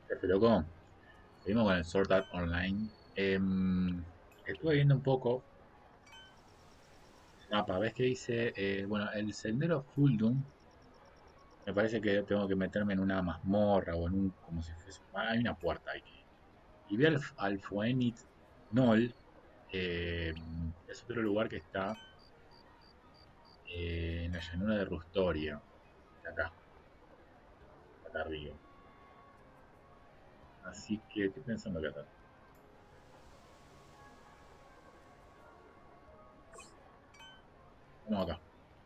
Jefe loco, seguimos con el Sword Art Online. Estuve viendo un poco el mapa. ¿Ves que dice? Bueno, el sendero Fuldum. Me parece que tengo que meterme en una mazmorra o en un. Como si fuese. Hay una puerta ahí. Y vi al Fuenit Nol. Es otro lugar que está en la llanura de Rustoria. Acá arriba. Así que estoy pensando que acá. Vamos acá.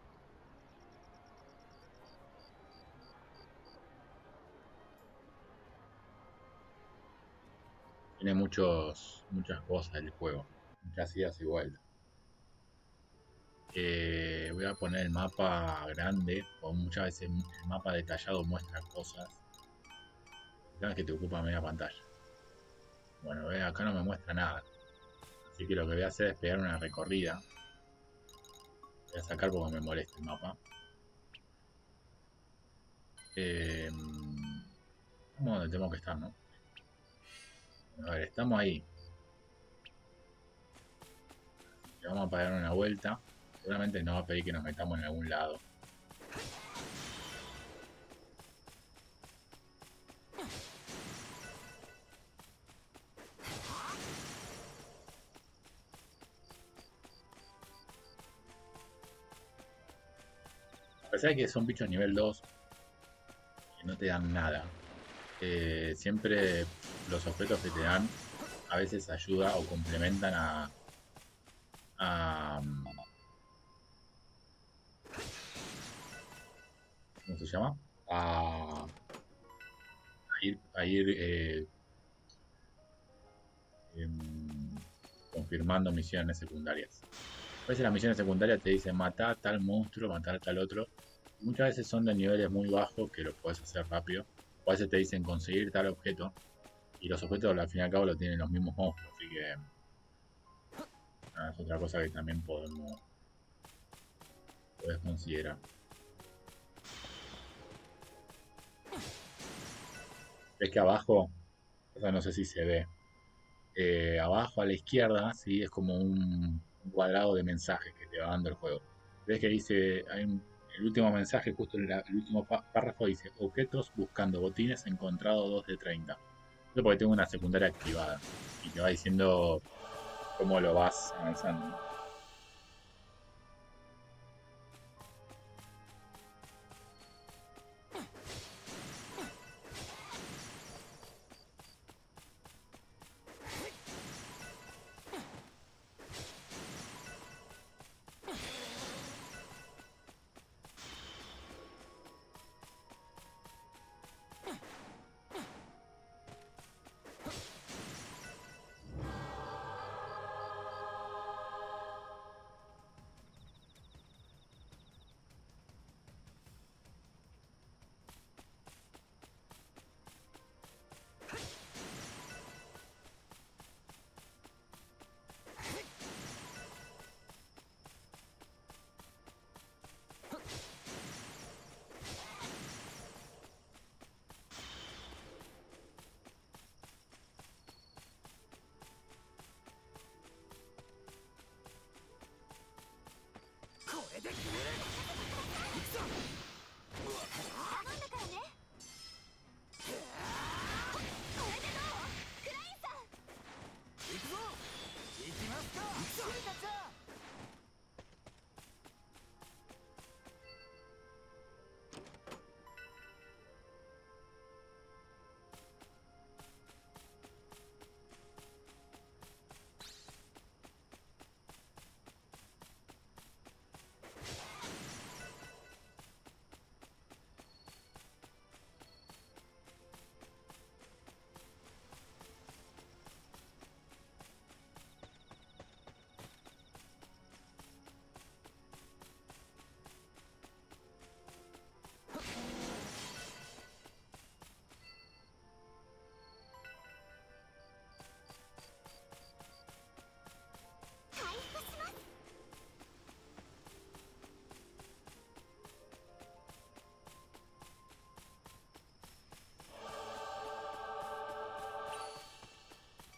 Tiene muchas cosas el juego. Muchas idas y vueltas. Voy a poner el mapa grande, o muchas veces el mapa detallado muestra cosas que te ocupa media pantalla. Bueno, ve, acá no me muestra nada, así que lo que voy a hacer es pegar una recorrida. Voy a sacar porque me molesta el mapa. Eh, Vamos donde tenemos que estar, ¿no? Bueno, a ver, estamos ahí. Le vamos a pegar una vuelta. Seguramente nos va a pedir que nos metamos en algún lado. A pesar de que son bichos nivel 2 que no te dan nada, siempre los objetos que te dan a veces ayuda o complementan a ¿cómo se llama? A, a ir em, confirmando misiones secundarias. A veces las misiones secundarias te dicen matar a tal monstruo, matar a tal otro. Muchas veces son de niveles muy bajos que lo puedes hacer rápido. O a veces te dicen conseguir tal objeto. Y los objetos al fin y al cabo lo tienen los mismos monstruos. Así que nada, es otra cosa que también podés considerar. Ves que abajo, o sea, no sé si se ve, abajo a la izquierda, ¿sí? Es como un cuadrado de mensajes que te va dando el juego. Ves que dice, el último mensaje, justo el último párrafo dice, objetos buscando botines encontrado 2 de 30. Eso porque tengo una secundaria activada y te va diciendo cómo lo vas avanzando, ¿no?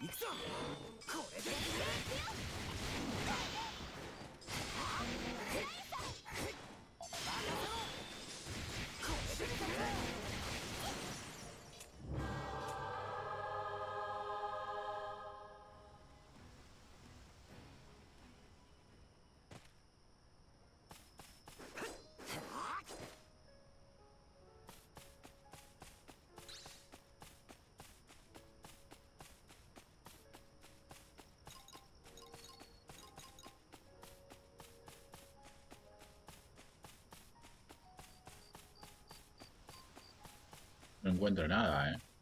No encuentro nada, ¿eh?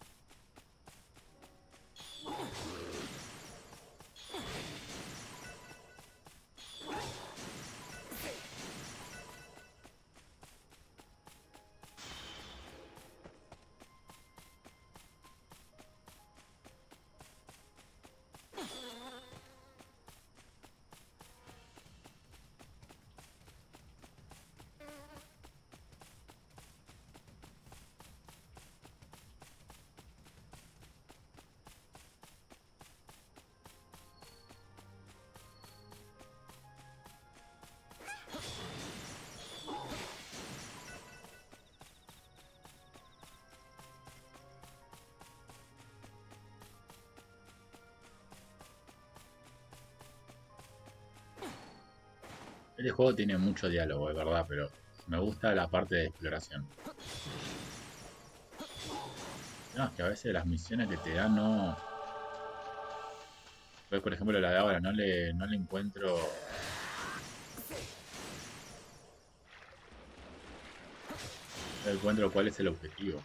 Este juego tiene mucho diálogo, es verdad, pero me gusta la parte de exploración. No, es que a veces las misiones que te dan no... Pues, por ejemplo, la de ahora, no le encuentro... No encuentro cuál es el objetivo.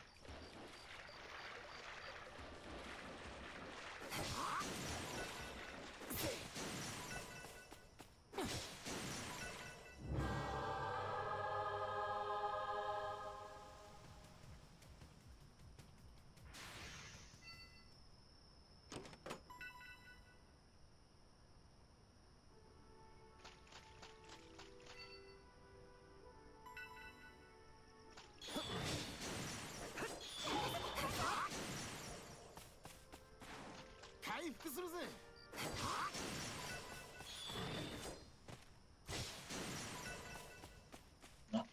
No,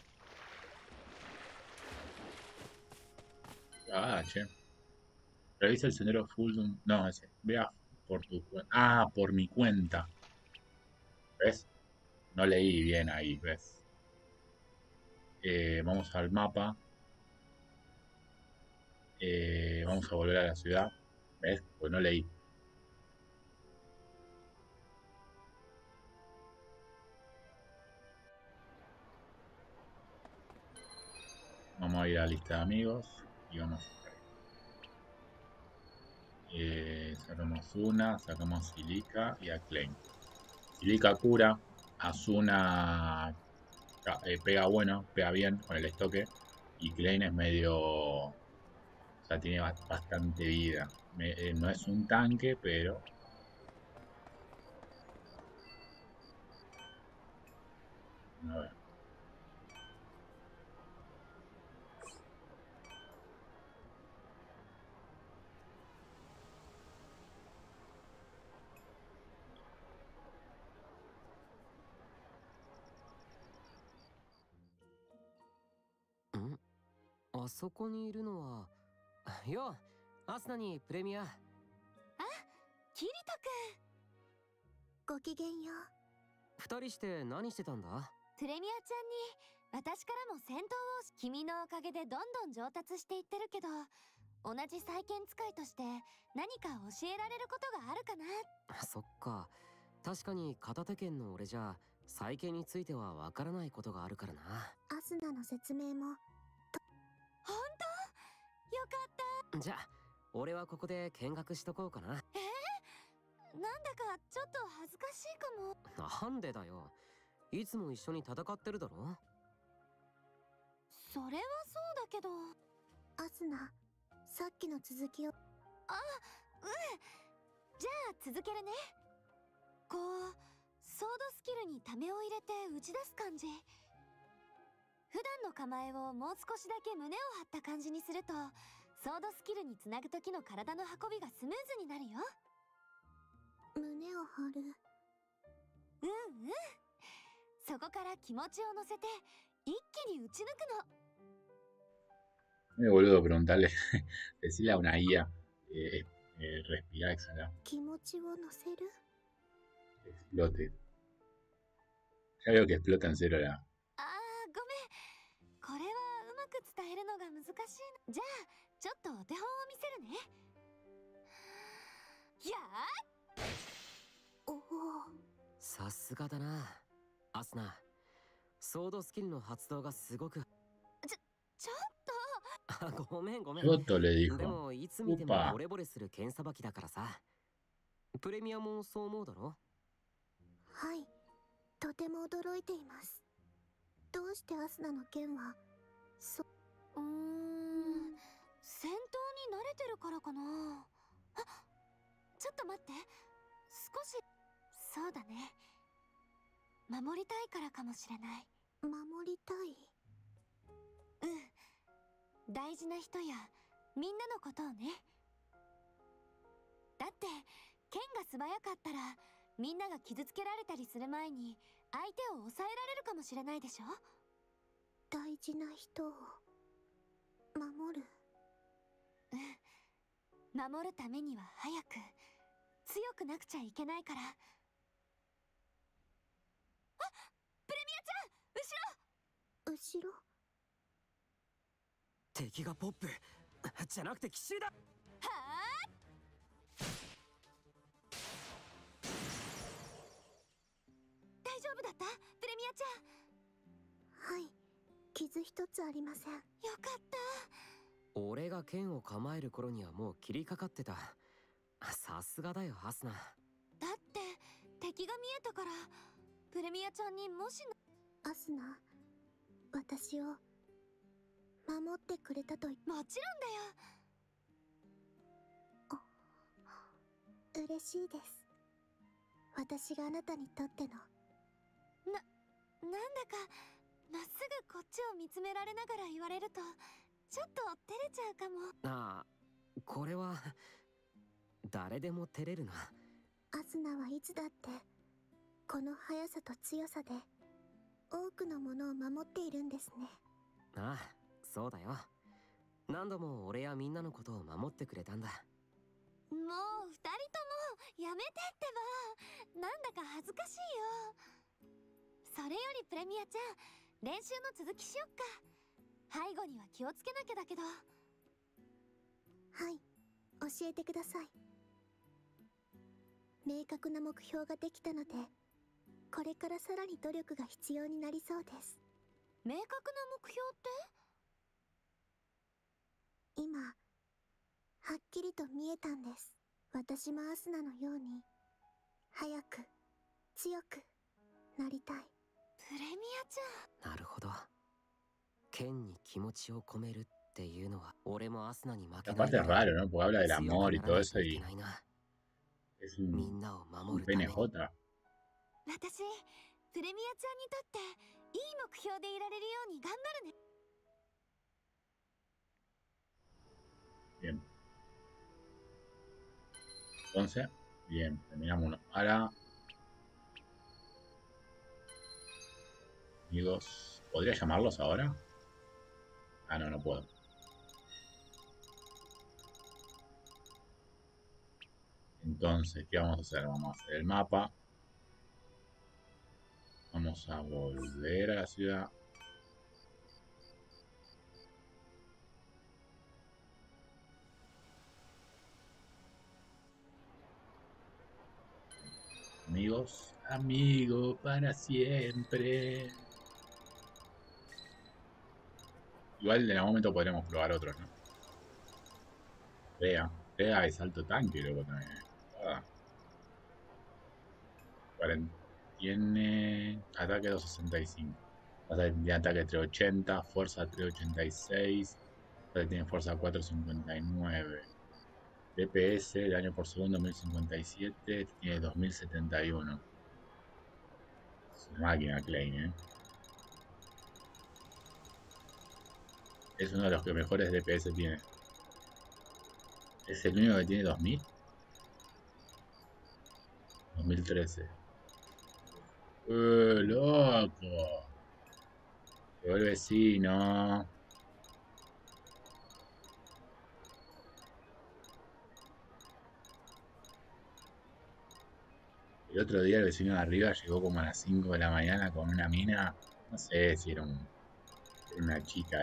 che. Revisa el sendero Full... No, ese. Vea por tu cuenta. Ah, por mi cuenta. ¿Ves? No leí bien ahí, ¿ves? Vamos al mapa. Vamos a volver a la ciudad. ¿Ves? Pues no leí. Vamos a ir a la lista de amigos. Y vamos. Sacamos una, sacamos Silica y a Klein. Silica cura. Asuna pega bueno, pega bien con el estoque. Y Klein es medio... O sea, tiene bastante vida. No es un tanque, pero... A ver. んあそこにいるのはようアスナにプレミア。あ、 キリト君。ごきげんよう。 二人して何してたんだ？ プレミアちゃんに私からも戦闘を君のおかげでどんどん上達していってるけど、同じ再建使いとして何か教えられることがあるかな。 そっか、確かに片手剣の俺じゃ再建についてはわからないことがあるからな。 アスナの説明も。本当？よかった。 じゃあ俺はここで見学しとこうかな。 なんだかちょっと恥ずかしいかも。 なんでだよ。いつも一緒に戦ってるだろ。 それはそうだけど。アスナ、さっきの続きを。あ、うん。じゃあ続けるね。こう、ソードスキルにためを入れて打ち出す感じ。普段の構えをもう少しだけ胸を張った感じにすると、ソードスキルにつなぐ時の体の運びがスムーズになるよ。 胸を張る。うんうん。そこから気持ちを乗せて一気に打ち抜くの。 Me boludo preguntarle, decirle a una IA, respirar, exhalar, 気持ちを乗せる。 explote. Ya veo que explota en cero la. あー、ごめん。これはうまく伝えるのが難しいな。じゃあちょっとお手本を見せるね。やー。おお。 さすがだな、アスナ。ソードスキルの発動がすごく。 ちょっと。 あ、ごめんごめん。 Choto le で dijo. もいつ見ても Upa. ボレボレする剣さばきだからさ。プレミアもそう思うだろ。 はい、とても驚いています。どうしてアスナの剣は戦闘に慣れてるからかな。あ、ちょっと待って。少し。そうだね、守りたいからかもしれない。守りたい。うん、大事な人やみんなのことをね。だって剣が素早かったらみんなが傷つけられたりする前に相手を抑えられるかもしれないでしょ。大事な人を守る。うん、守るためには早く強くなくちゃいけないから。あ、プレミアちゃん、後ろ。 敵がポップじゃなくて騎士だ。はあ。大丈夫だったプレミアちゃん。はい、傷一つありません。よかった。 俺が剣を構える頃にはもう切りかかってた。さすがだよアスナ。 だって敵が見えたから。プレミアちゃんにもしアスナ、私を守ってくれたと。もちろんだよ。嬉しいです。私があなたにとっての。なんだかまっすぐこっちを見つめられながら言われるとちょっと照れちゃうかも。 ああ、これは誰でも照れるな。 アスナはいつだってこの速さと強さで多くのものを守っているんですね。 ああ、そうだよ。何度も俺やみんなのことを守ってくれたんだ。 もう二人ともやめてってば。なんだか恥ずかしいよ。それよりプレミアちゃん、練習の続きしよっか。背後には気をつけなきゃだけど。はい、教えてください。明確な目標ができたのでこれからさらに努力が必要になりそうです。明確な目標って？今はっきりと見えたんです。私もアスナのように早く強くなりたい。プレミアちゃん。なるほど。剣に気持ちを込めるっていうのは俺もアスナに負けない。 Aparte es raro, ¿no? Porque habla del amor y todo eso y es un PNJ. 私、プレミアちゃんにとっていい目標でいられるように頑張るね。 Bien. Entonces, bien, terminamos uno. Ahora, amigos, ¿podría llamarlos ahora? Ah, no, no puedo. Entonces, ¿qué vamos a hacer? Vamos a hacer el mapa. Vamos a volver a la ciudad. Amigos, amigo para siempre. Igual en algún momento podremos probar otros, ¿no? Pega y salto tanque, luego también. Ah. Tiene ataque 265. Tiene ataque 380, fuerza 386. Tiene fuerza 459. DPS, daño por segundo 1057. Tiene 2071. Es una máquina, Klein, ¿eh? Es uno de los que mejores DPS tiene. ¿Es el único que tiene 2000? 2013. Loco! Llegó el vecino. El otro día el vecino de arriba llegó como a las 5 de la mañana con una mina. No sé si era una chica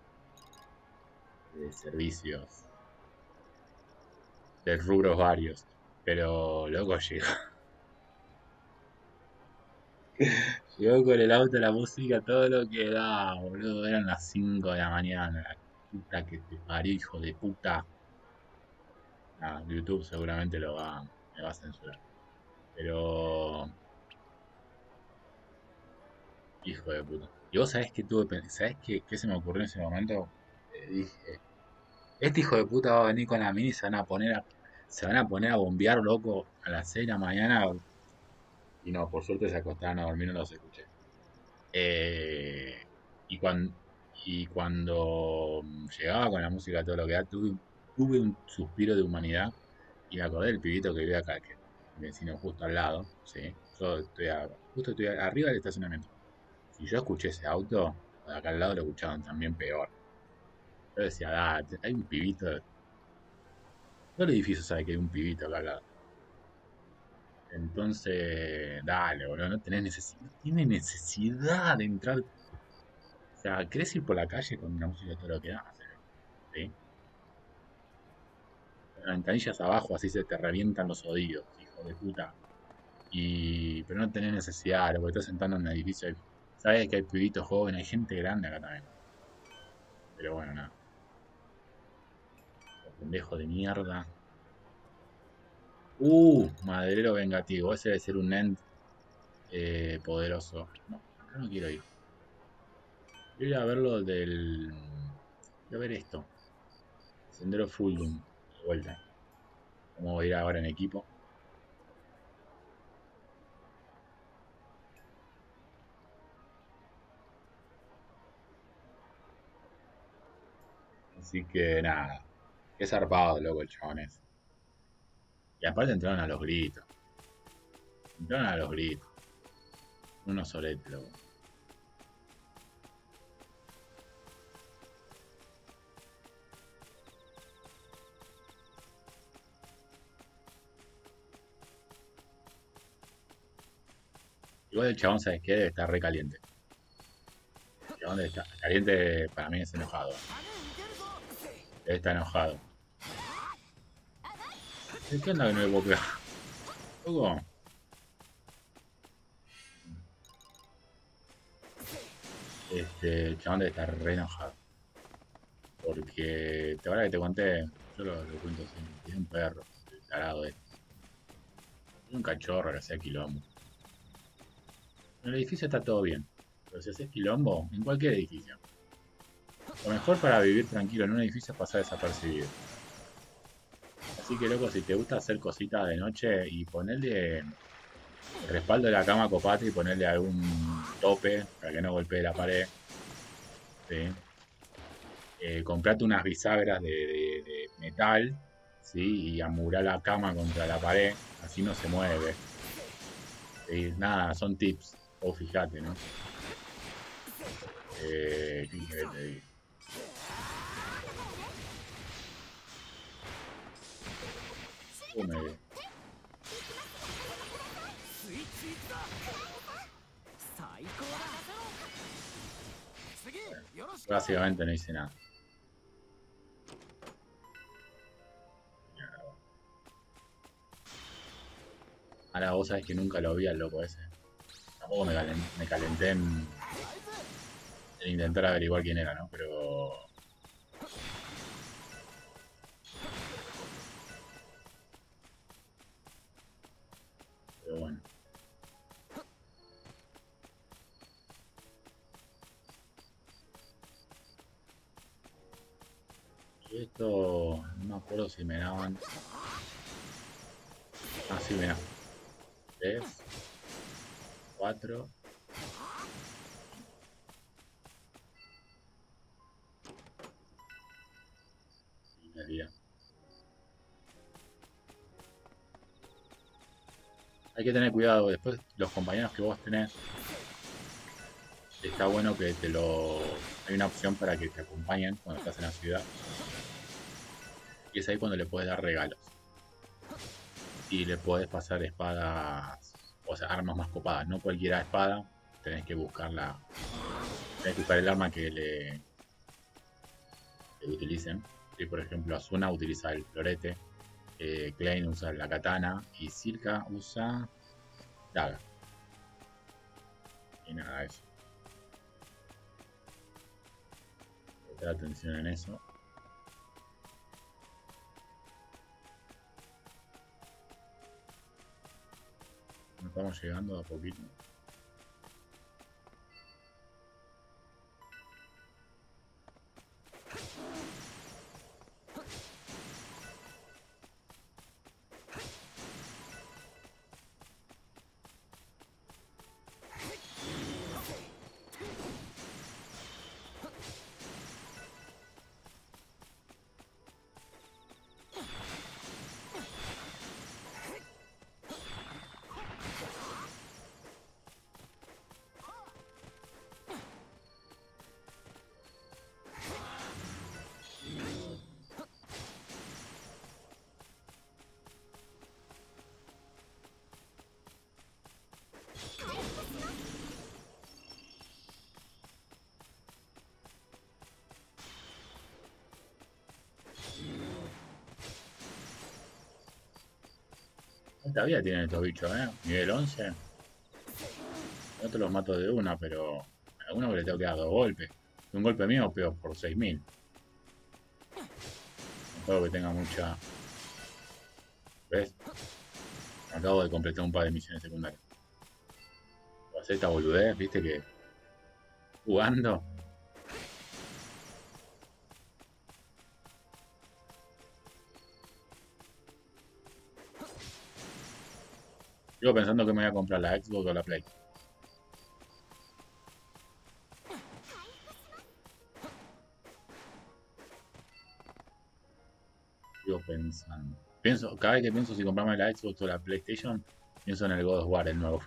de servicios, de rubros varios. Pero loco llegó. Llegó con el auto, la música, todo lo que da, boludo. Eran las 5 de la mañana. La puta que te parió, hijo de puta. Ah, YouTube seguramente me va a censurar. Pero, hijo de puta. Y vos sabés que ¿sabés qué se me ocurrió en ese momento? Dije, este hijo de puta va a venir con la mini y se van a poner a bombear, loco, a las 6 de la mañana. Y no, por suerte se acostaron a dormir, no los escuché. Eh, y, cuan- y cuando llegaba con la música, todo lo que da, tuve un suspiro de humanidad y me acordé del pibito que vive acá, que mi vecino justo al lado, ¿sí? Justo estoy arriba del estacionamiento. Si yo escuché ese auto, de acá al lado lo escuchaban también peor. Yo decía, hay un pibito. Todo el edificio sabe que hay un pibito acá al lado. Entonces, dale, boludo, no tiene necesidad de entrar. O sea, ¿querés ir por la calle con una música todo lo que da? ¿Sí? Ventanillas abajo, así se te revientan los oídos, hijo de puta. Pero no tenés necesidad, lo que estás sentando en un edificio. Sabes que hay pibitos jóvenes, hay gente grande acá también. Pero bueno, nada. Los pendejos de mierda. Maderero vengativo. Ese debe ser un End poderoso. No, acá no quiero ir. Quiero ir a verlo del. Quiero ver esto. Sendero Fulgum. De vuelta. Vamos a ir ahora en equipo. Así que nada. Qué zarpado, loco, el chabón ese. Y aparte entraron a los gritos. Entraron a los gritos. Unos soletes, loco. Igual el chabón, ¿sabes qué? Debe estar re caliente. El chabón debe estar caliente, para mí es enojado. Debe estar enojado. ¿Qué onda que no le puedo pegar? Loco. El chabón debe estar re enojado. Porque, ahora que te conté, yo lo cuento siempre. Tiene un perro, el tarado este. Tiene un cachorro que hacía quilombo. En el edificio está todo bien. Pero si haces quilombo, en cualquier edificio. Lo mejor para vivir tranquilo en un edificio es pasar desapercibido. Así que, loco, si te gusta hacer cositas de noche y ponerle el respaldo de la cama, copate y ponerle algún tope para que no golpee la pared. ¿Sí? Comprate unas bisagras de metal, ¿sí? Y amurar la cama contra la pared, así no se mueve. ¿Sí? Nada, son tips. O fíjate, ¿no? ¿Qué querés te diga? Me- Básicamente no hice nada. Ahora vos sabés que nunca lo vi al loco ese. Tampoco me calenté en intentar averiguar quién era, ¿no? Pero bueno. Y esto, no me acuerdo si me daban. Ah, sí, mira. 3, 4. Y me día. Hay que tener cuidado. Después, los compañeros que vos tenés, está bueno que te lo... Hay una opción para que te acompañen cuando estás en la ciudad. Y es ahí cuando le puedes dar regalos. Y le puedes pasar espadas, o sea, armas más copadas. No cualquiera espada, tenés que buscarla. Tenés que buscar el arma que utilicen. Y por ejemplo, Asuna utiliza el florete, Klein usa la katana y Silka usa daga. Y nada, eso. Prestar atención en eso. Nos estamos llegando a poquito. Todavía tienen estos bichos, Nivel 11. No te los mato de una, pero a alguno que le tengo que dar 2 golpes. Un golpe mío pego por 6000. Un juego que tenga mucha... ¿Ves? Acabo de completar un par de misiones secundarias. Voy a hacer esta boludez, viste que... Jugando. Sigo pensando que me voy a comprar la Xbox o la Play. Sigo pensando. Cada vez que pienso si comprarme la Xbox o la PlayStation, pienso en el God of War, el nuevo.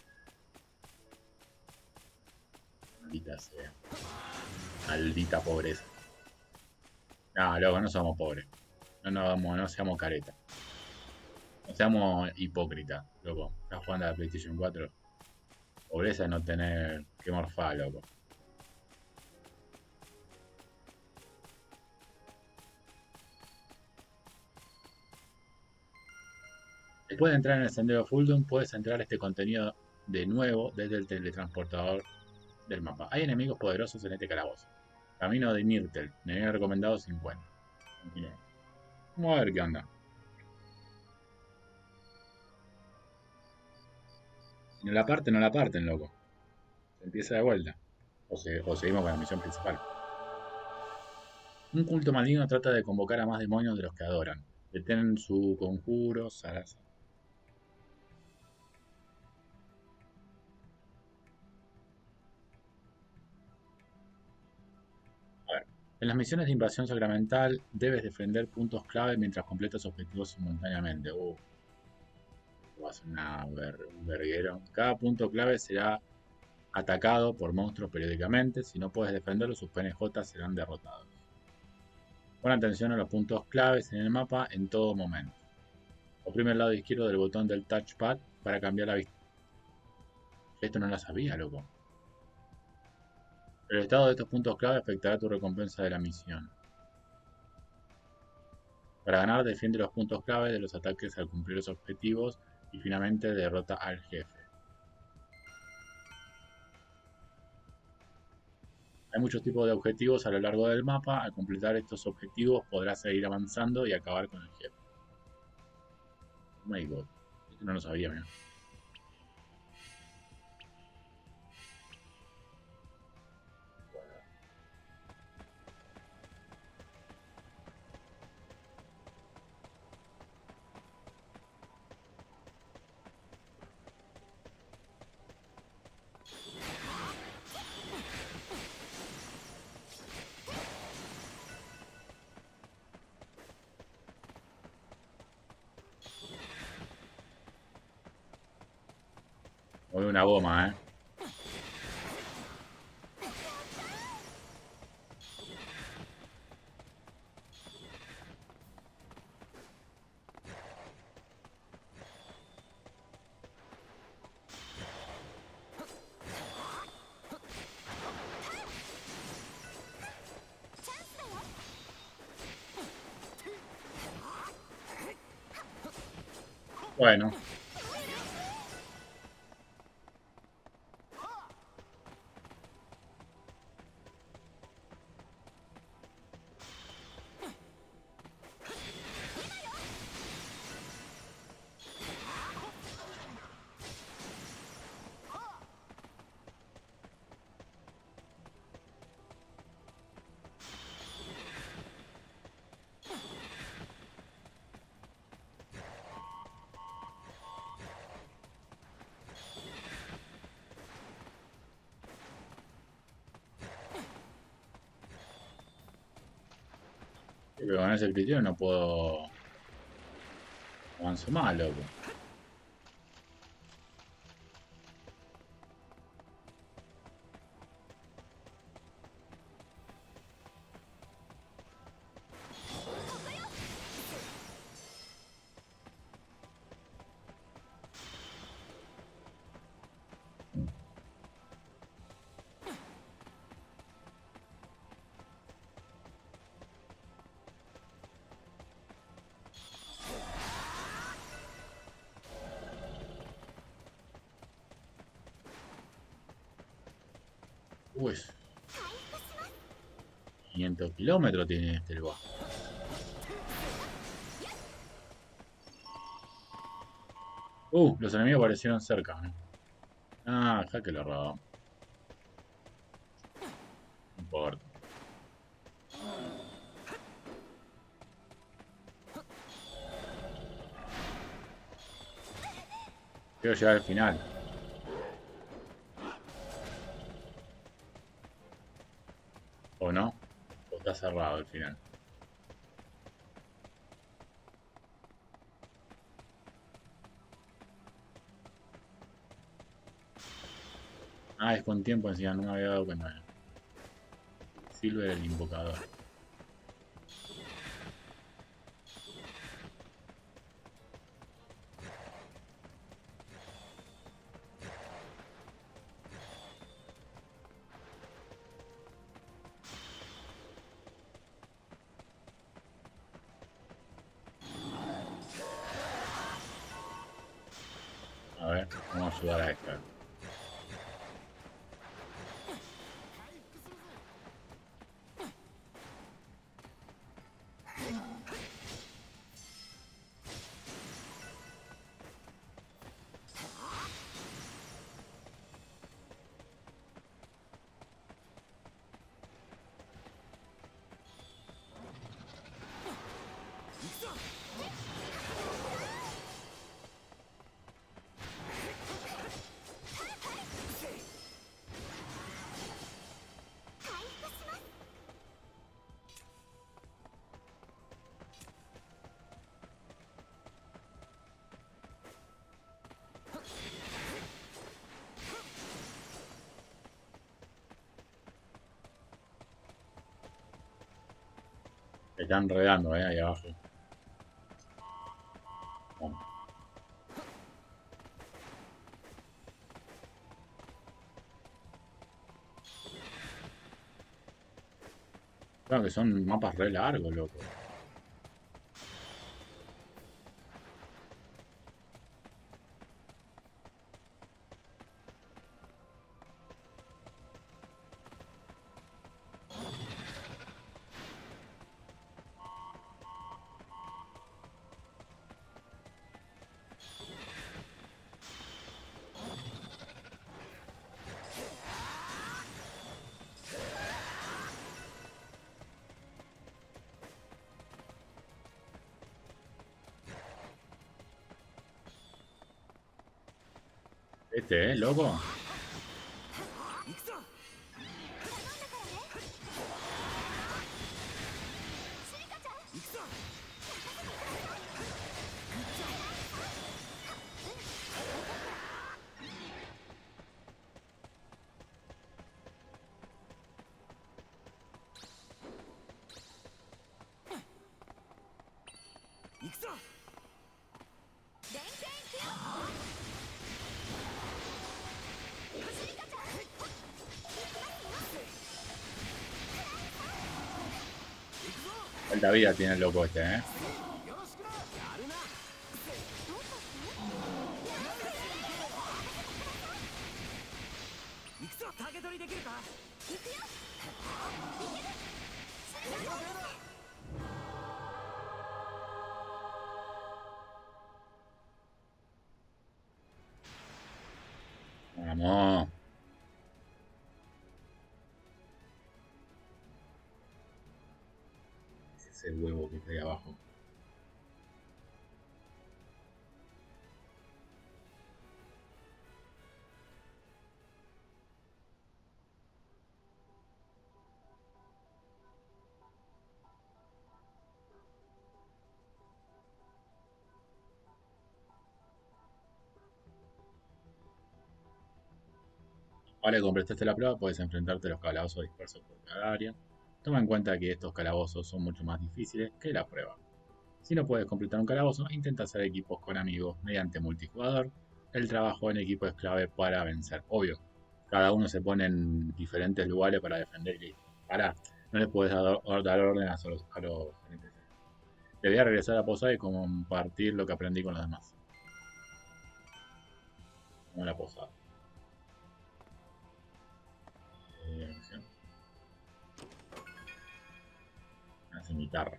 Maldita sea. Maldita pobreza. No, loco, no somos pobres. No seamos caretas. No seamos hipócritas, loco. Estás jugando a la PlayStation 4. Pobreza es no tener que morfar, loco. Después de entrar en el sendero Fuldum, puedes entrar a este contenido de nuevo desde el teletransportador del mapa. Hay enemigos poderosos en este calabozo. Camino de Myrtle, nivel recomendado 50. Continuamos. Vamos a ver qué onda. Si no la parten, loco. Se empieza de vuelta. O seguimos con la misión principal. Un culto maligno trata de convocar a más demonios de los que adoran. Detienen su conjuro, Sarasa. A ver. En las misiones de invasión sacramental debes defender puntos clave mientras completas objetivos simultáneamente. Va a ser un verguero. Cada punto clave será atacado por monstruos periódicamente. Si no puedes defenderlo, sus PNJ serán derrotados. Pon atención a los puntos claves en el mapa en todo momento. Oprime el lado izquierdo del botón del touchpad para cambiar la vista. Esto no lo sabía, loco. El estado de estos puntos clave afectará tu recompensa de la misión. Para ganar, defiende los puntos clave de los ataques al cumplir los objetivos y finalmente derrota al jefe. Hay muchos tipos de objetivos a lo largo del mapa. Al completar estos objetivos podrás seguir avanzando y acabar con el jefe. Oh my god. Esto no lo sabía, mira. Mueve una goma, ¿eh? Bueno. Pero con ese criterio no puedo... Avanzo más, loco. Uy, 500 kilómetros tiene este lugar. Los enemigos aparecieron cerca, ¿eh? Ah, acá que lo robamos. No importa. Quiero llegar al final. ¿O no? ¿O está cerrado el final? Ah, es con tiempo encima, no me había dado cuenta. Silver el invocador. A ver, vamos a ayudar a esta. Se están enredando, ahí abajo. Bueno. Claro que son mapas re largos, loco. Loco. Alta vida tiene el loco este, ¿eh? Vamos. Ese es el huevo que está ahí abajo. Ahora que completaste la prueba, puedes enfrentarte a los calabozos dispersos por cada área. Toma en cuenta que estos calabozos son mucho más difíciles que la prueba. Si no puedes completar un calabozo, intenta hacer equipos con amigos mediante multijugador. El trabajo en equipo es clave para vencer. Obvio, cada uno se pone en diferentes lugares para defender y para no le puedes dar órdenes a los NPCs. Debería regresar a la posada y compartir lo que aprendí con los demás. Como la posada. Una cimitarra.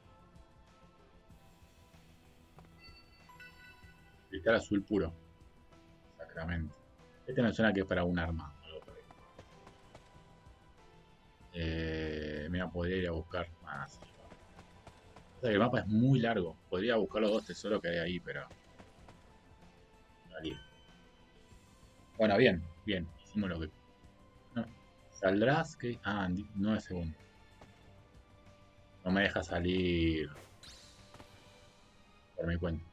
Cristal azul puro. Sacramento. Este me suena que es para un arma. Mira, podría ir a buscar más. O sea, el mapa es muy largo. Podría buscar los dos tesoros que hay ahí, pero... Vale. Bueno, bien, bien. Hicimos lo que... No. ¿Saldrás? ¿Qué? Ah, 9 segundos. No me deja salir por mi cuenta.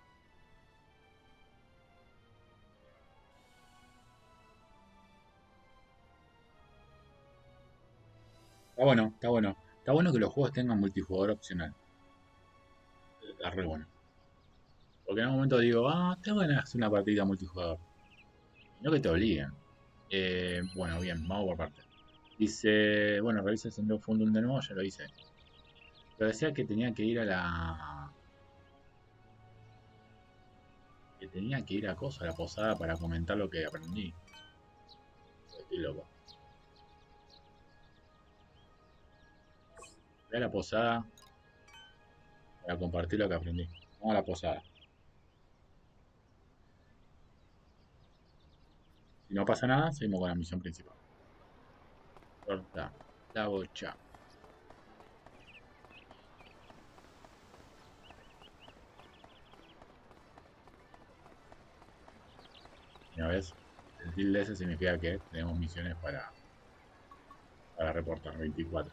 Está bueno, está bueno. Está bueno que los juegos tengan multijugador opcional. Está re bueno. Porque en un momento digo, te van a hacer una partida multijugador. No que te obliguen. Bueno, bien, vamos por partes. Dice, bueno, revisa el Fundum de nuevo, ya lo hice. Pero decía que tenía que ir a la... Que tenía que ir a cosa, a la posada para comentar lo que aprendí. Estoy loco. Voy a la posada para compartir lo que aprendí. Vamos a la posada. Si no pasa nada, seguimos con la misión principal. Corta la bocha. Una vez, el tilde ese significa que tenemos misiones para reportar 24.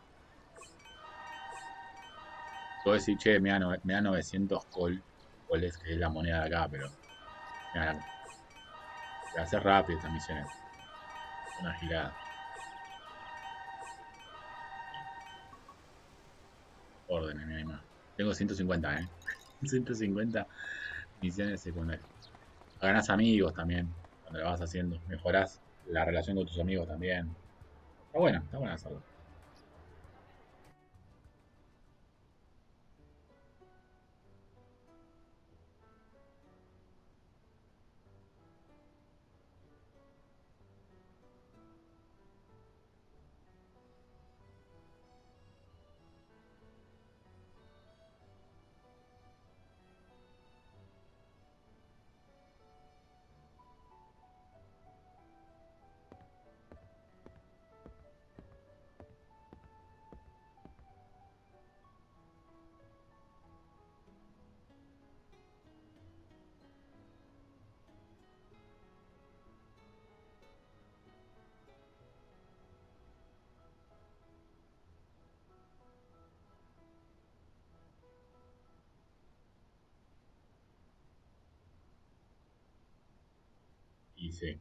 Puedo decir, che, me da 900 coles, que es la moneda de acá, pero me da, se hace rápido estas misiones. Una girada. Órdenes, mi más. Tengo 150, 150 misiones secundarias. Ganás amigos también, cuando lo vas haciendo. Mejorás la relación con tus amigos también. Está buena hacerlo. Y sí.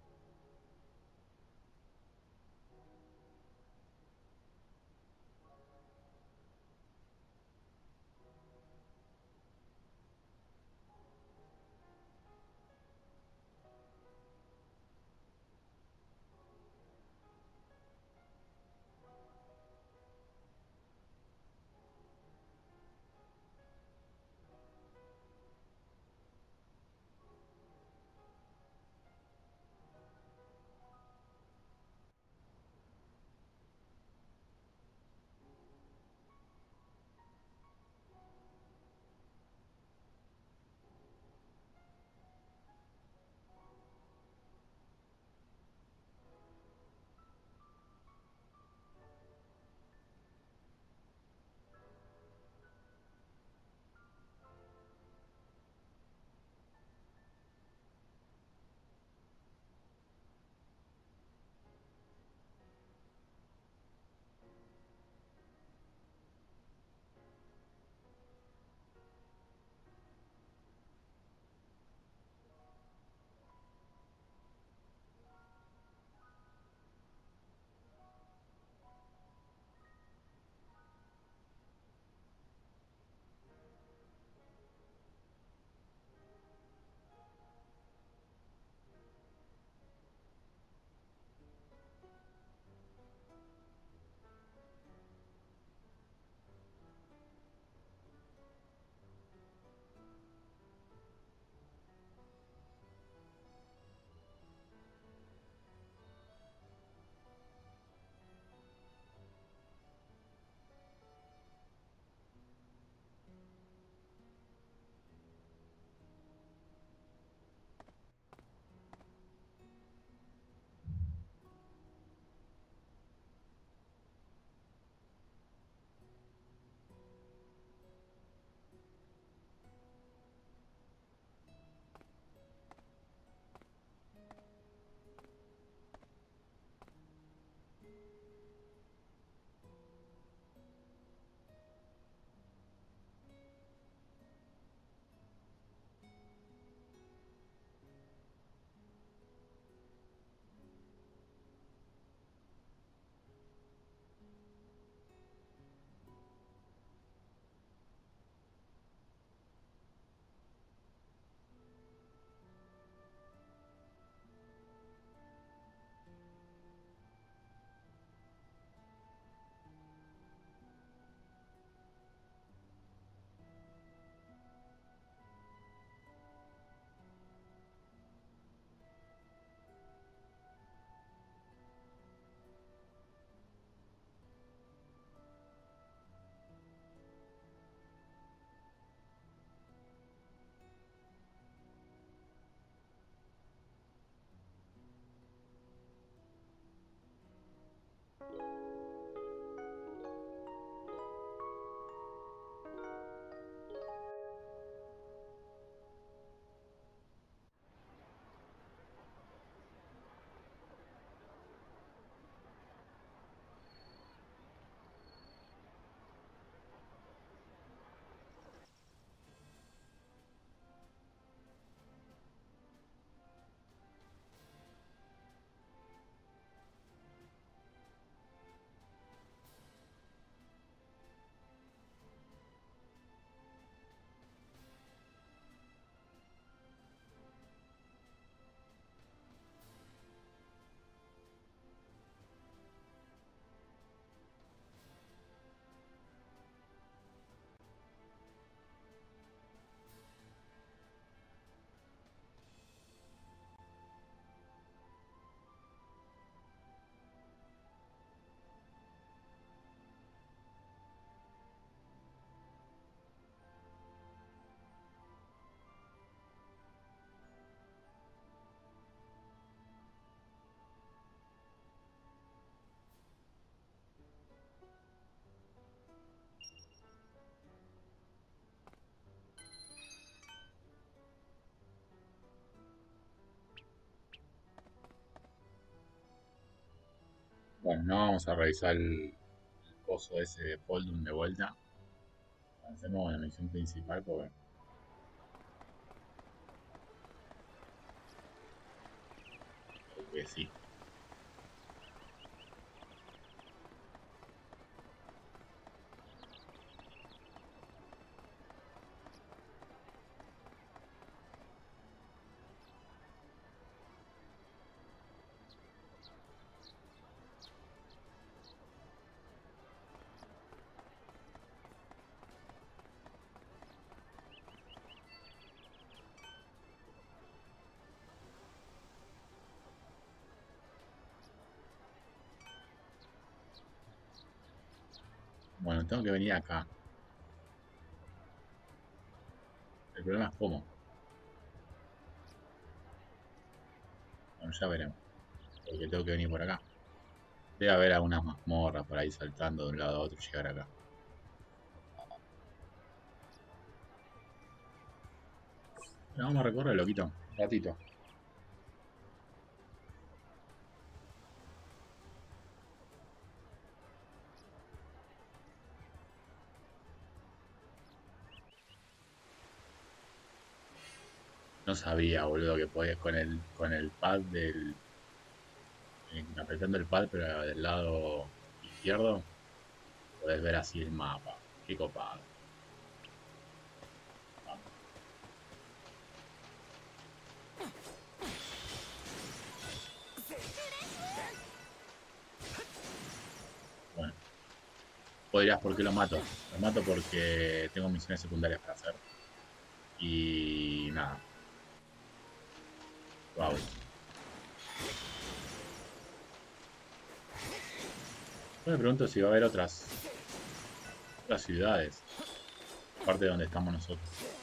no vamos a revisar el pozo ese de Poldun de vuelta. Avancemos con la misión principal porque sí. Bueno, tengo que venir acá. El problema es cómo. Bueno, ya veremos. Porque tengo que venir por acá. Debe haber algunas mazmorras por ahí saltando de un lado a otro y llegar acá. Pero vamos a recorrer, loquito. Un ratito. No sabía, boludo, que podías con el pad del. Apretando el pad, pero del lado izquierdo, podés ver así el mapa. Qué copado. Vamos. Bueno, vos dirás por qué lo mato. Lo mato porque tengo misiones secundarias para hacer. Y nada. Wow. Yo me pregunto si va a haber otras ciudades, aparte de donde estamos nosotros.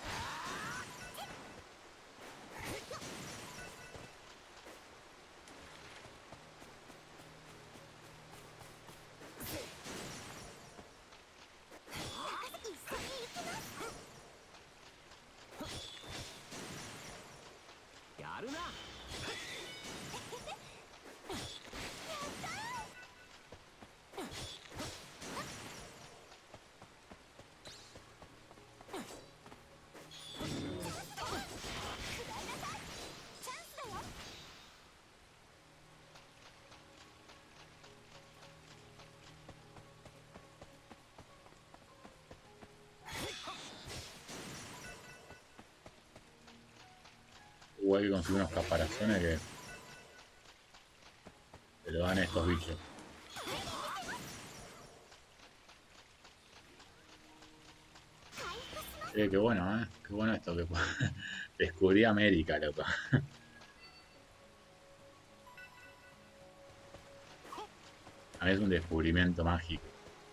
Hay que conseguir unos caparazones que te lo dan estos bichos. Qué bueno, qué bueno esto que descubrí América, loco. A mí es un descubrimiento mágico.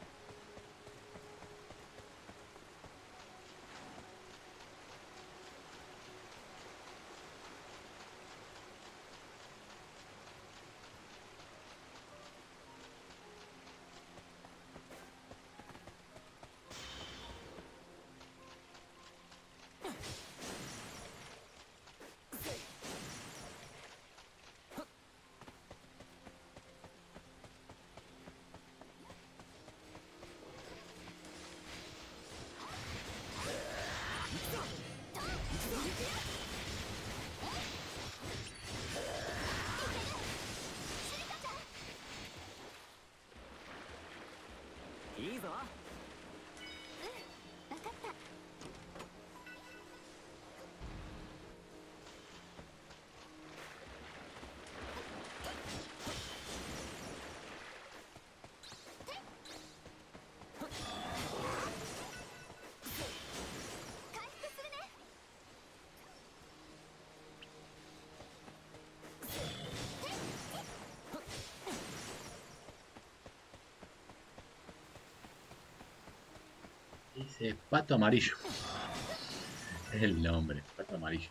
Dice pato amarillo. Es el nombre, pato amarillo.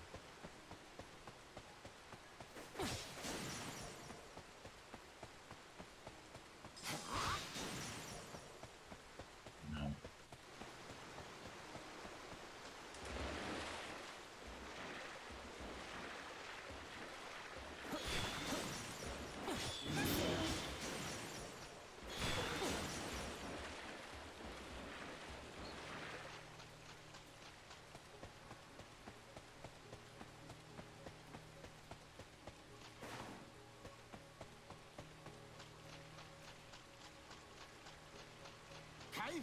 No.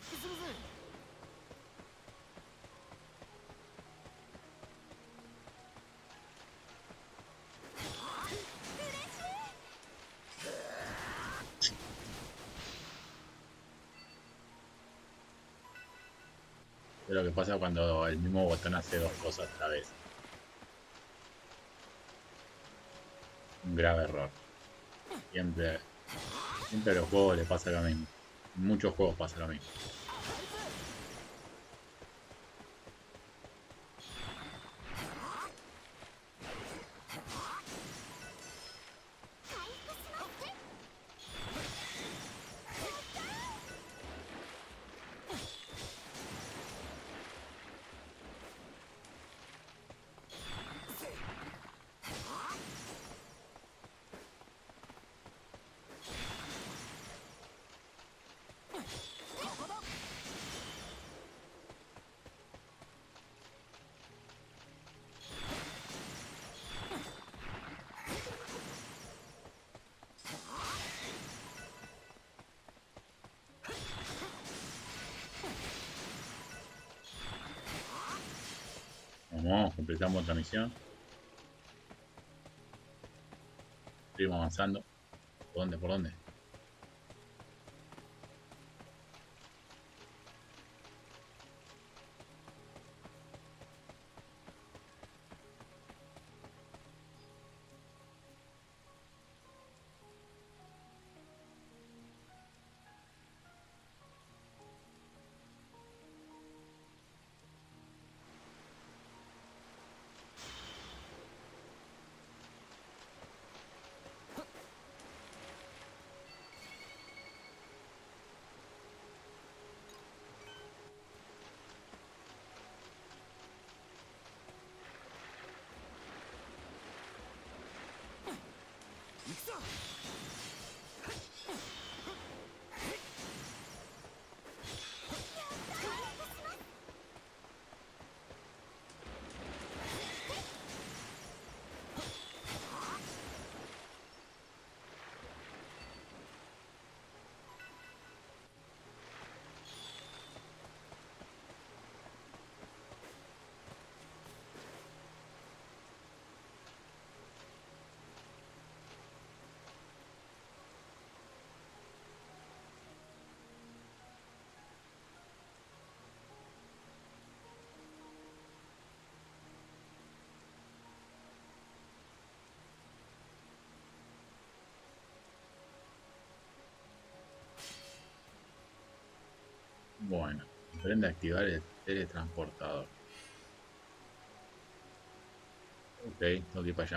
Es lo que pasa cuando el mismo botón hace dos cosas a la vez. Un grave error. Siempre, siempre a los juegos le pasa lo mismo. En muchos juegos pasa lo mismo. Vamos, completamos otra misión. Seguimos avanzando. ¿Por dónde? ¿Por dónde? Bueno, aprende a activar el teletransportador. Ok, tengo que ir para allá.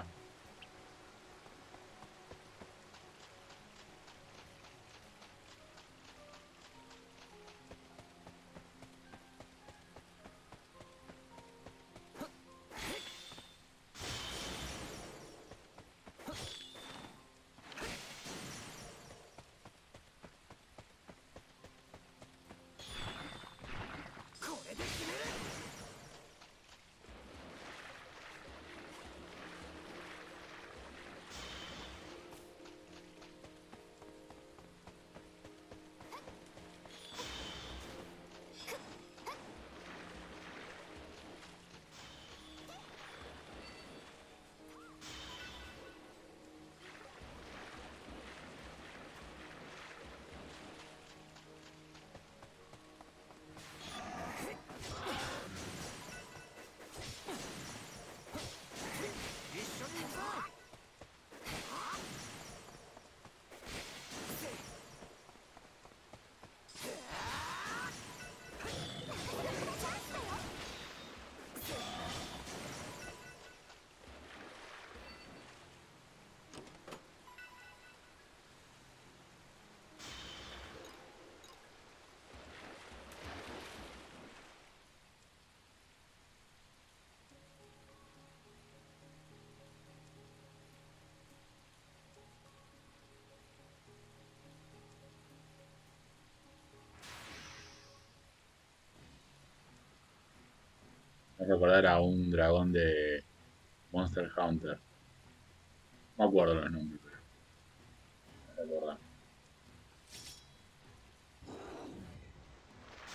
Me hace recordar a un dragón de Monster Hunter. No me acuerdo los nombres, pero me recuerda.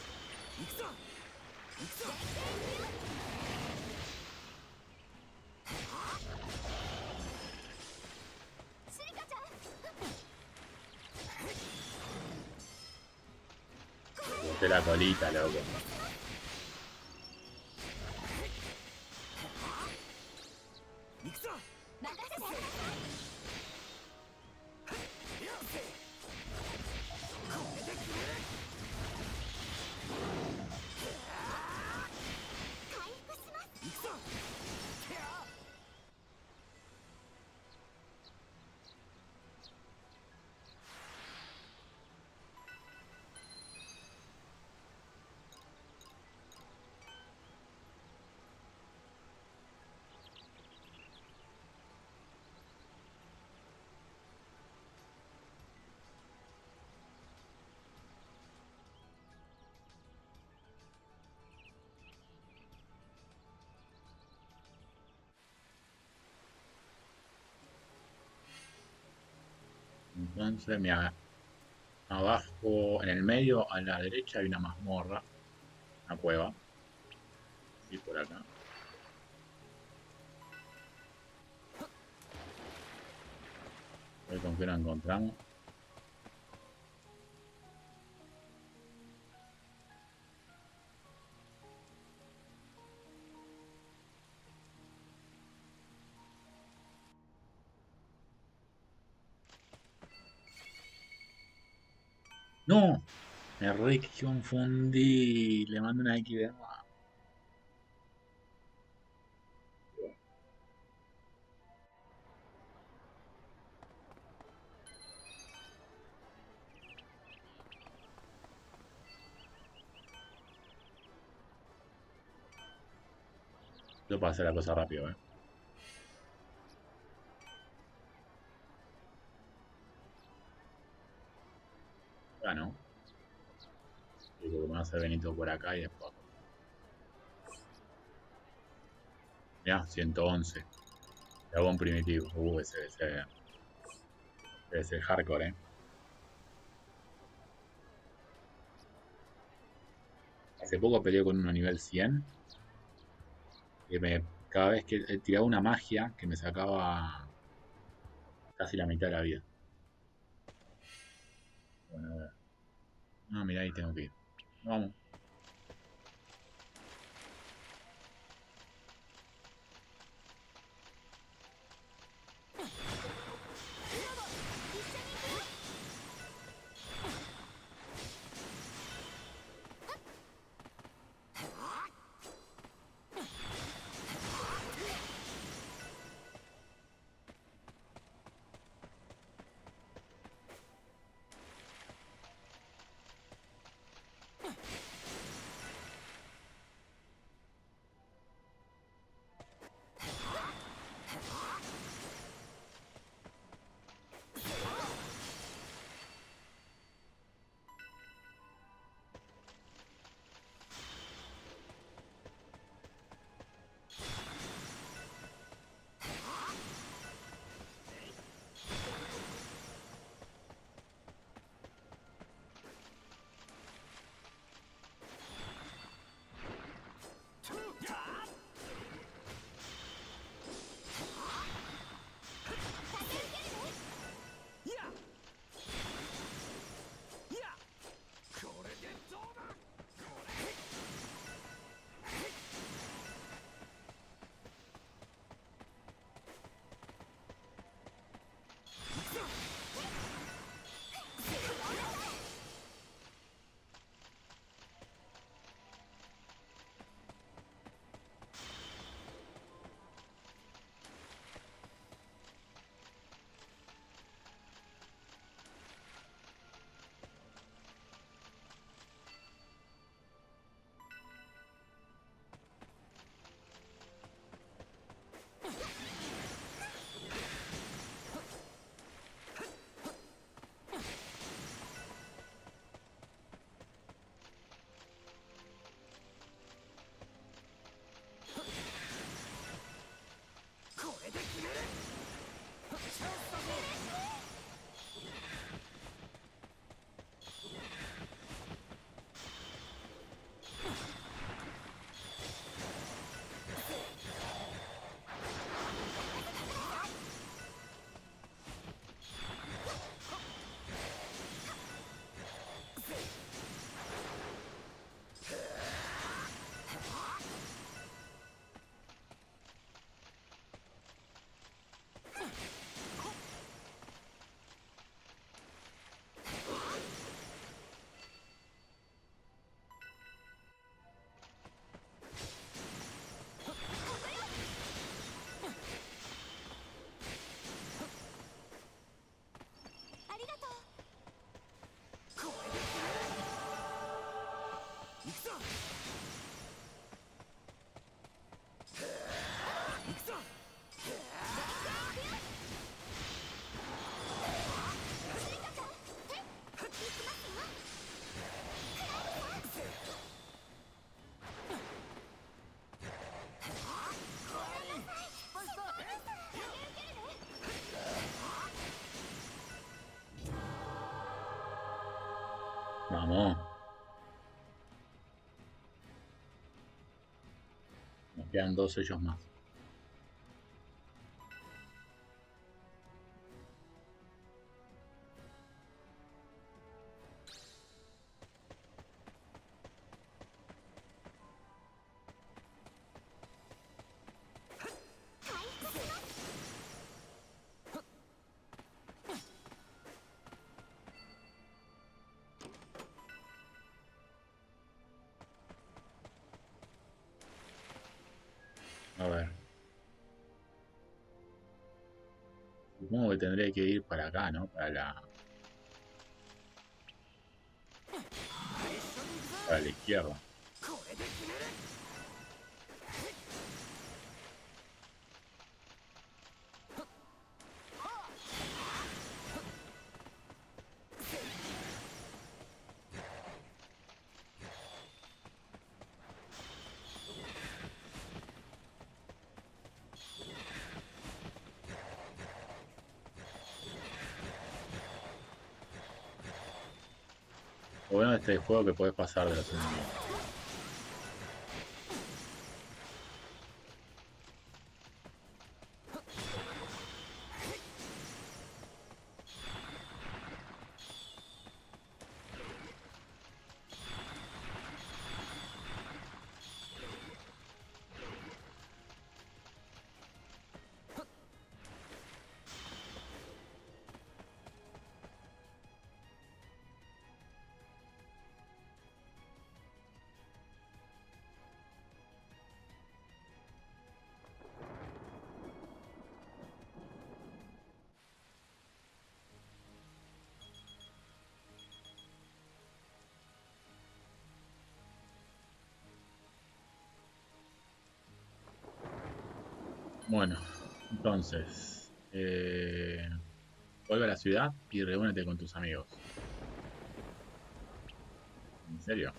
Boté la colita, loco. Entonces, mira, abajo, en el medio, a la derecha hay una mazmorra, una cueva. Y por acá. A ver con qué la encontramos. ¡No! Me re confundí. Le mando una X de más. Yo para hacer la cosa rápido, ¿eh? Ya no. Digo que me va a hacer Benito por acá y después. Ya, 111. Le hago un primitivo. Ese debe ser hardcore, ¿eh? Hace poco peleé con uno a nivel 100. Cada vez que tiraba una magia que me sacaba casi la mitad de la vida. Bueno, a ver. No, mira, ahí tengo que ir. Vamos. Vamos. Nos quedan dos sellos más. A ver. Supongo que tendré que ir para acá, ¿no? Para la izquierda. Lo bueno de este juego que puedes pasar de los enemigos. Bueno, entonces, vuelve a la ciudad y reúnete con tus amigos. ¿En serio?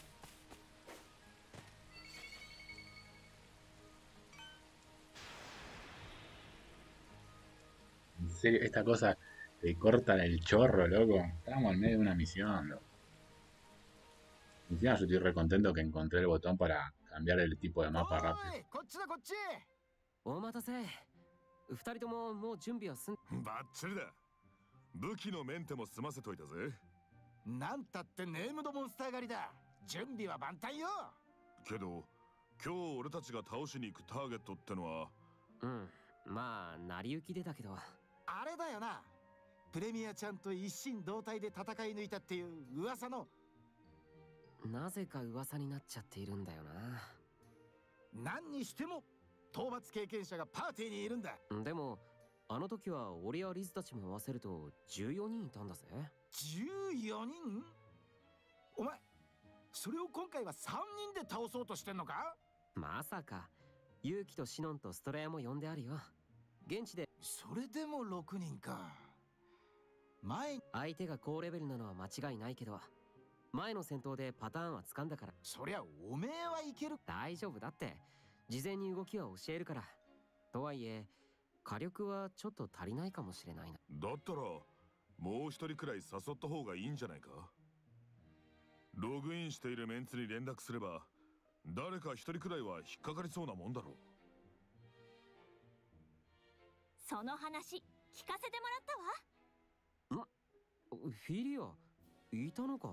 ¿En serio? Esta cosa te cortan el chorro, loco. Estamos en medio de una misión, loco. Encima yo estoy re contento que encontré el botón para cambiar el tipo de mapa rápido. お待たせ。二人とももう準備は済ん。 バッチリだ。武器のメンテも済ませといたぜ。 なんたってネームドモンスター狩りだ。準備は万端よ。 けど、今日俺たちが倒しに行くターゲットってのは。 うん、まあ成り行きでだけど。 あれだよな。プレミアちゃんと一心同体で戦い抜いたっていう噂の。 なぜか噂になっちゃっているんだよな。何にしても討伐経験者がパーティーにいるんだ。 でもあの時は俺やリズたちも合わせると14人いたんだぜ。 14人？お前それを今回は3人で倒そうとしてんのか？ まさかユウキとシノンとストレアも呼んであるよ。現地で。 それでも6人か。前相手が高レベルなのは間違いないけど、前の戦闘でパターンは掴んだから。 そりゃおめえはいける。 大丈夫だって。事前に動きは教えるから。とはいえ火力はちょっと足りないかもしれないな。 だったらもう一人くらい誘った方がいいんじゃないか。ログインしているメンツに連絡すれば誰か一人くらいは引っかかりそうなもんだろう。 その話聞かせてもらったわ。 フィリアいたのか。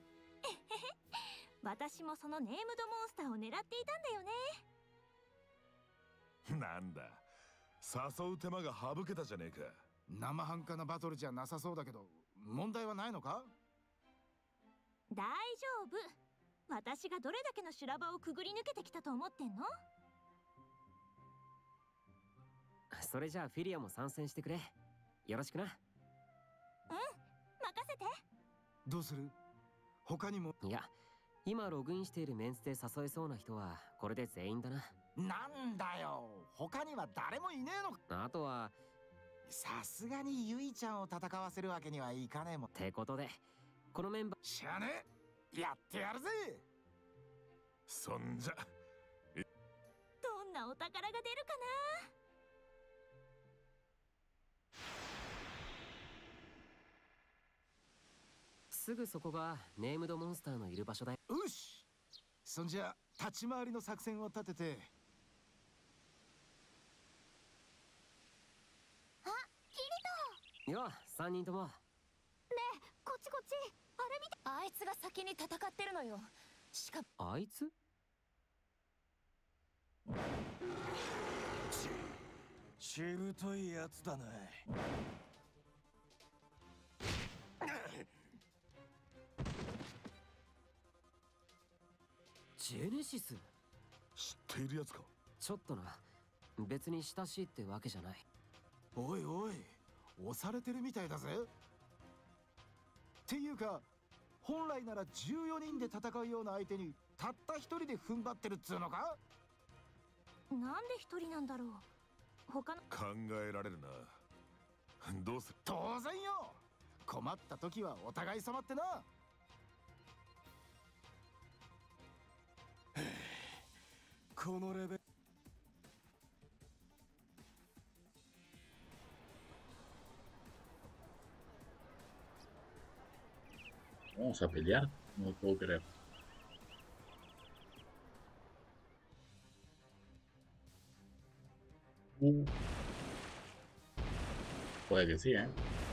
私もそのネームドモンスターを狙っていたんだよね。 なんだ、誘う手間が省けたじゃねえか。 生半可なバトルじゃなさそうだけど、問題はないのか？ 大丈夫。私がどれだけの修羅場をくぐり抜けてきたと思ってんの？ それじゃあフィリアも参戦してくれ。よろしくな。うん、 任せて。 どうする？他にも。 いや、今ログインしているメンツで誘えそうな人はこれで全員だな。 なんだよ、他には誰もいねえのか。 あとはさすがにユイちゃんを戦わせるわけにはいかねえもん。 ってことでこのメンバー。 しゃあねえ、やってやるぜ。 そんじゃどんなお宝が出るかな。 すぐそこがネームドモンスターのいる場所だよ。 よし、そんじゃ立ち回りの作戦を立てて。 あ、キリト。 よ、3人とも。 ねえ、こっちこっち。あれ見て。あいつが先に戦ってるのよ。しかもあいつしぶといやつだな。 ジェネシス。 知っているやつか。 ちょっとな、別に親しいってわけじゃない。 おいおい、押されてるみたいだぜ。っていうか、本来なら14人で戦うような相手にたった一人で踏ん張ってるっつうのか。 なんで一人なんだろう。他の考えられるな。どうする。 当然よ。困った時はお互い様ってな。 このレベル。 Vamos a pelear, no lo puedo creer. Uh. Puede que sí, ¿eh?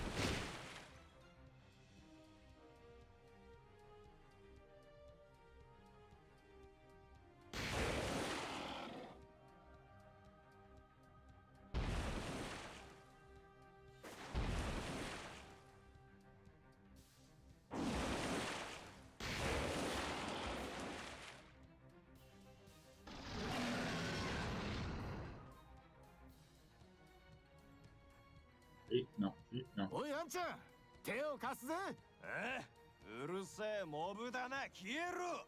Sí, no, sí, no. おいあんちゃん、手を貸すぜ。 うるせえモブだな、消えろ。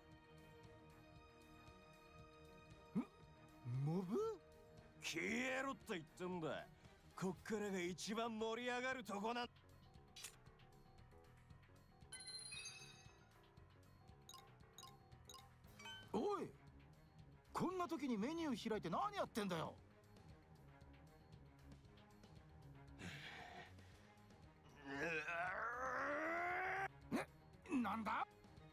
モブ？ 消えろって言ってんだ。こっからが一番盛り上がるとこなん。 おい、こんな時にメニュー開いて何やってんだよ。なんだ。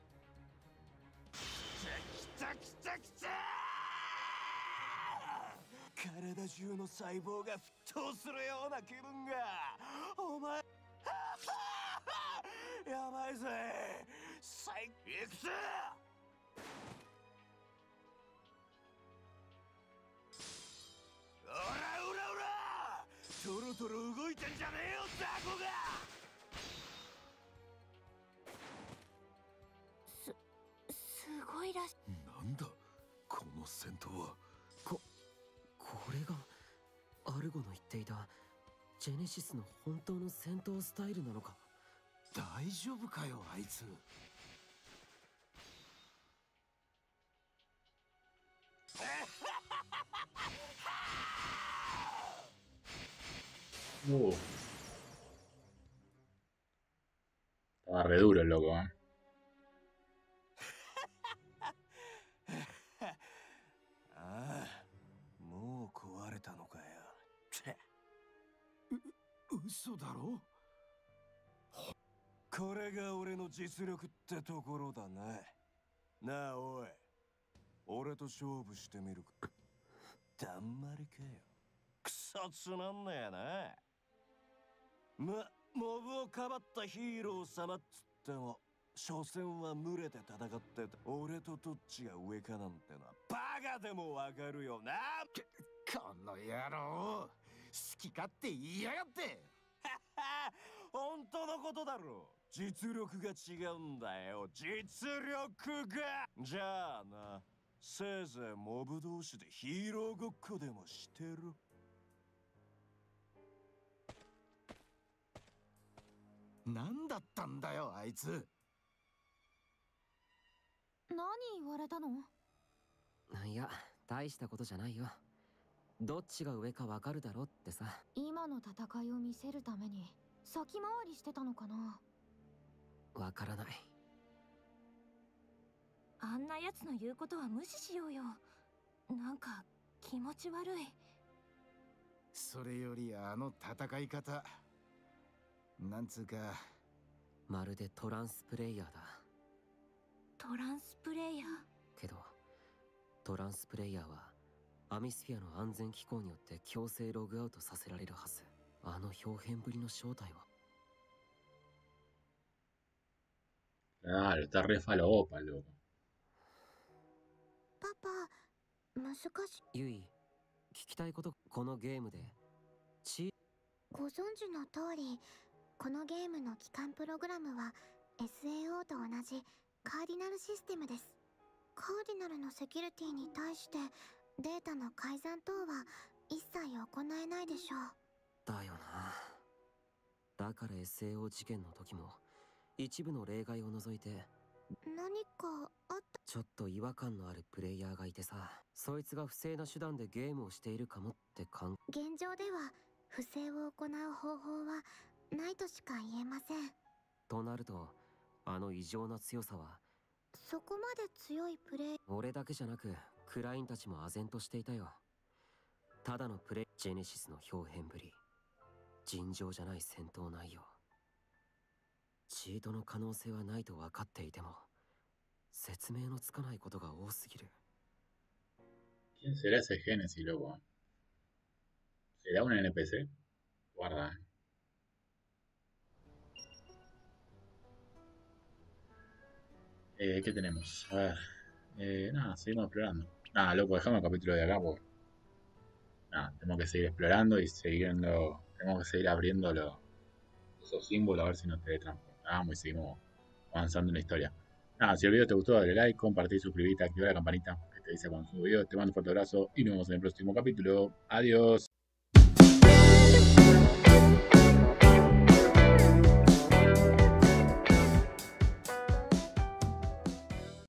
来た来た来た。体中の細胞が沸騰するような気分が。お前やばいぜ。最悪くぞ。おらおらおら、トロトロ動いてんじゃねえよザコが。 すごいらしい。 なんだこの戦闘は。 これがアルゴの言っていたジェネシスの本当の戦闘スタイルなのか。 大丈夫かよあいつ。 Uh. Estaba re duro el loco, ¿eh? ああ、もう壊れたのかよ。 嘘だろ。 これが俺の実力ってところだな。なあおい、俺と勝負してみるか。だんまりかよ。くそつまんねえな。モブをかばったヒーロー様っつっても、所詮は群れて戦ってた俺とどっちが上かなんてのはバカでもわかるよな。 この野郎、好き勝手言いやがって。 本当のことだろ。実力が違うんだよ、実力が。じゃあな、せいぜいモブ同士でヒーローごっこでもしてろ。 何だったんだよあいつ。 何言われたの？ いや、大したことじゃないよ。どっちが上かわかるだろってさ。 今の戦いを見せるために先回りしてたのかな。 わからない。 あんな奴の言うことは無視しようよ。なんか気持ち悪い。 それよりあの戦い方、なんつうかまるでトランスプレイヤーだ。 トランスプレイヤー。 けどトランスプレイヤーはアミスフィアの安全機構によって強制ログアウトさせられるはず。あの表変ぶりの正体は。 Claro, está re falopa, loco. パパ、難しい。 ユイ、聞きたいこと。このゲームでご存知の通り、このゲームの基幹プログラムは SAO と同じカーディナルシステムです。カーディナルのセキュリティに対してデータの改ざん等は一切行えないでしょう。 だよな。だから SAO 事件の時も一部の例外を除いて何かあった。 ちょっと違和感のあるプレイヤーがいてさ、そいつが不正な手段でゲームをしているかもって現状では不正を行う方法はないとしか言えません。 となると、あの異常な強さはそこまで強いプレイ。 俺だけじゃなくクラインたちも唖然としていたよ。ただのプレイ。ジェネシスの表変ぶり、尋常じゃない戦闘内容、チートの可能性はないと分かっていても説明のつかないことが多すぎる。 ¿Quién será ese Génesis, loco? ¿Será un NPC? Guarda. ¿Qué tenemos? A ver. Nada, seguimos explorando. Nada, loco, dejamos el capítulo de acá porque... Nada, tenemos que seguir explorando y siguiendo... Tenemos que seguir abriendo esos símbolos a ver si nos teletransportamos y seguimos avanzando en la historia. Nada, si el video te gustó, dale like, compartí, suscribite, activa la campanita que te dice cuando subo video. Te mando un fuerte abrazo y nos vemos en el próximo capítulo. Adiós.